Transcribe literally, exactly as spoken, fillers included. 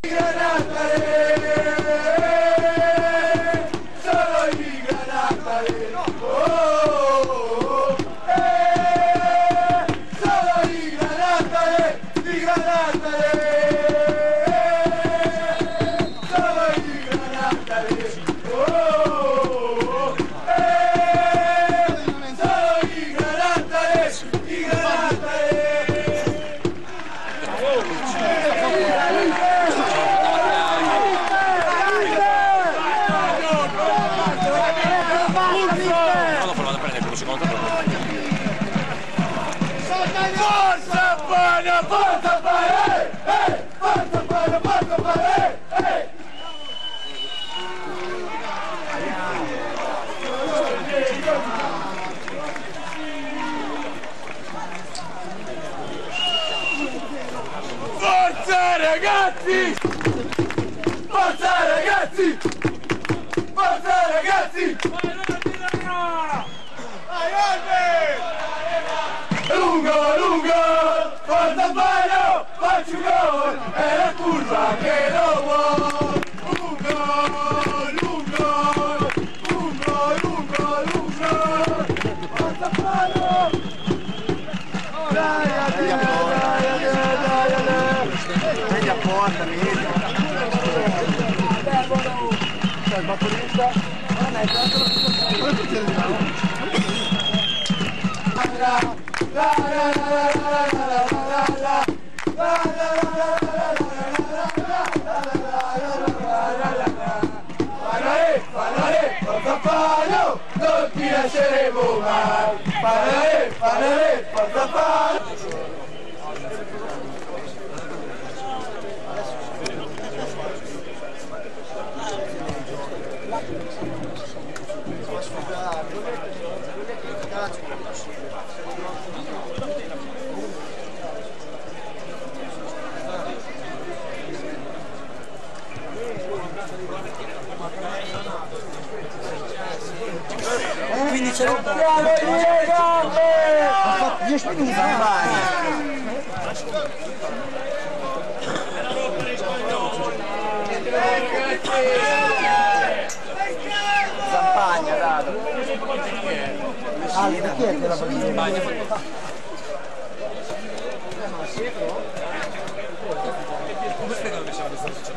Forza Spagna, forza Spagna, eh, forza Spagna, forza Spagna, eh. Forza ragazzi! Forza ragazzi! Forza ragazzi! Lungo, lungo, forza Spagna, facci un gol, è la curva che lo vuole. Lungo, lungo, lungo, lungo, lungo, forza Spagna. Dai, dai, dai, dai, dai. Meglio a porta, meglio. C'è il batterista. Non è tanto la non ti lasceremo mai. Parlare, parlare, forza Spagna. Quindi c'è un ha fatto dieci minuti Zampagna, dato. Ah, perché è quella Zampagna? Come spiegano che siamo questa